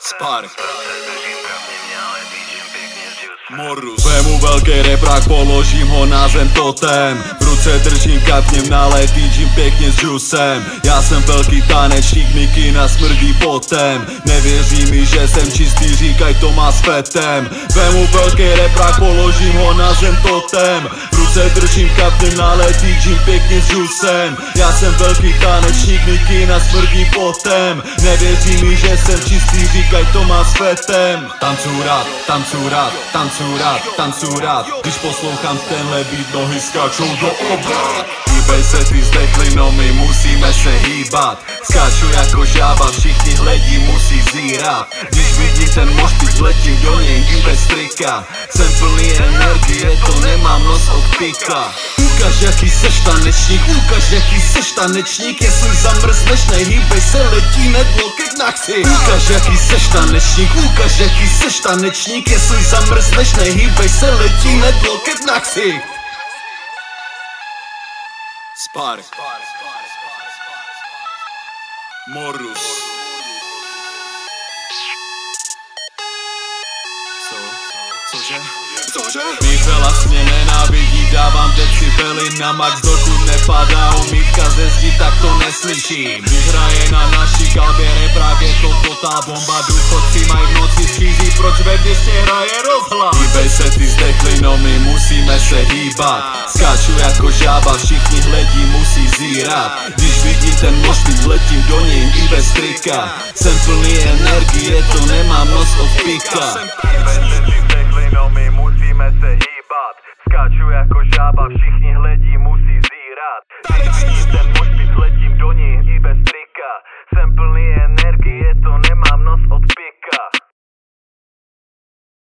Spar Morus. Vemu velký reprák, položím ho na zem totem. V ruce držím kap, v něm nálej, týčím pěkně s džusem. Já jsem velký tanečník, mikina smrdí potem. Nevěří mi, že jsem čistý, říkaj to má s fetem. Vemu velký reprák, položím ho na zem totem. V ruce držím kap, v něm nálej, týčím pěkně s džusem. Já jsem velký tanečník, mikina smrdí potem. Nevěří mi, že jsem čistý, říkaj to má s fetem. Tancuju rád, tancuju rád, tancuju rád, tancuju rád. Když poslouchám tenhle beat, nohy skáčou do obrát. Hýbej se ty zdechlinou, my musíme se hýbat. Skáču jako žába, všichni hledí, musí zírat. Když vidím ten mošpit, letím do něj i bez trika. Jsem plný energie, to nemám nos od pika. Ukaž jaký seš tanečník, ukaž jaký seš tanečník. Jestli zamrzneš, nehýbej se, letí nedloket na chci. Ukaž jaký seš tanečník, ukaž jaký seš tanečník. Jestli zamrzneš, nehýbej se, letí nedloket na chci. Spar Morus. Cože? Mífela mě nenávidí, dávám decibely na max, dokud nepadá omítka ze zdi, tak to neslyším. Když hraje na naší kalbě reprák, je to totál bomba. Důchodci mají v noci schýzí, proč ve městě hraje rozhlas? Hýbej se ty zdechlinou, my musíme se hýbat. Skáču jako žába, všichni hledí, musí zírat. Když vidím ten mošpit, letím do něj i bez trika. Jsem plný energie, to nemám nos od pika. My musíme se hýbat. Skáču jako žába, všichni hledí, musí zírat. Když vidím ten mošpit, letím do něj i bez trika. Jsem plný